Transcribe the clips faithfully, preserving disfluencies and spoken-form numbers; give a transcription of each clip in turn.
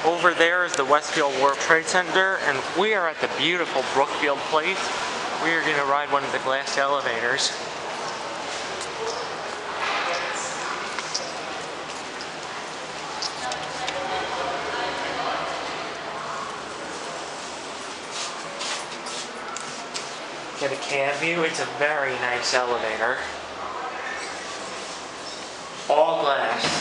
Over there is the Westfield World Trade Center, and we are at the beautiful Brookfield Place. We are going to ride one of the glass elevators. Get a cab view. It's a very nice elevator. All glass.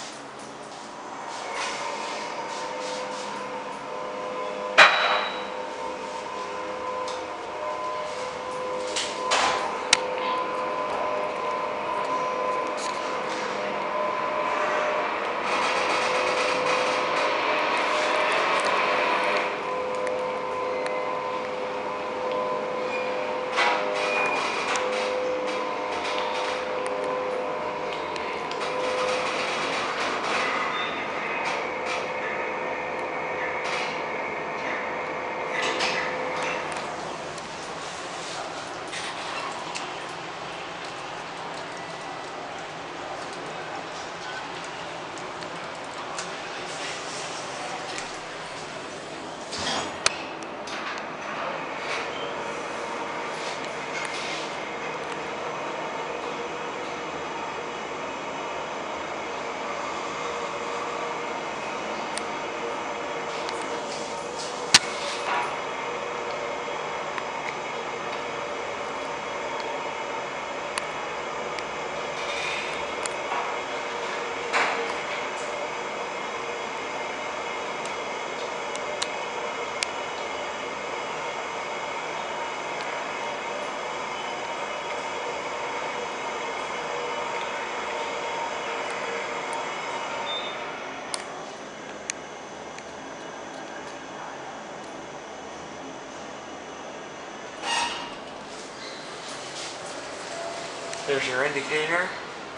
There's your indicator.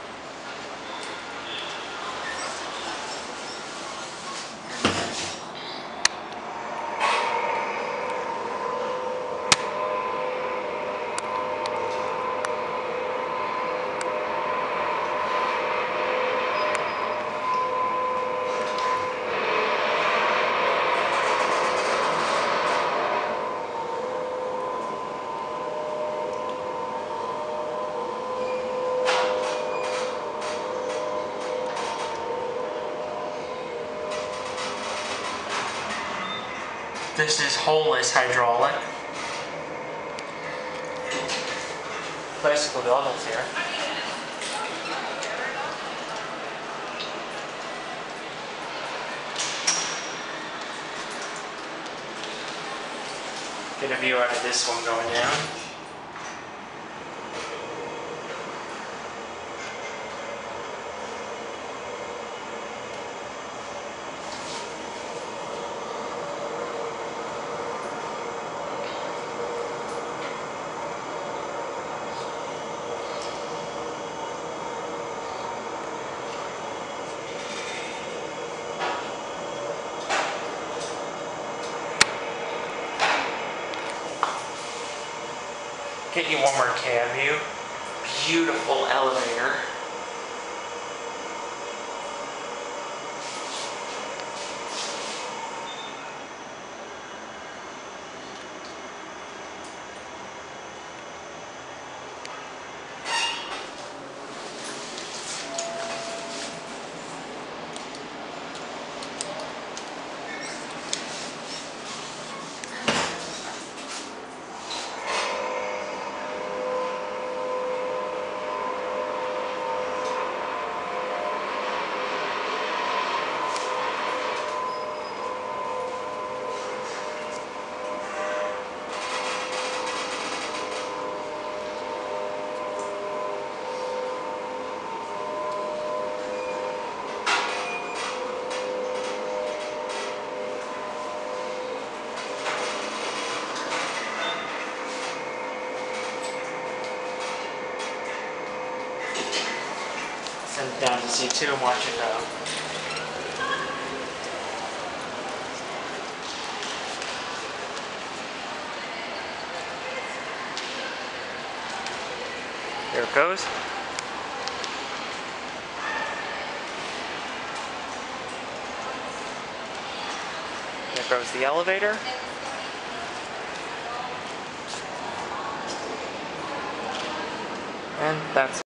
This is holeless hydraulic. Classical goggles here. Get a view out of this one going down. Get you one more cab view. Beautiful elevator. Send it down to C two and watch it go. There it goes. goes the elevator. And that's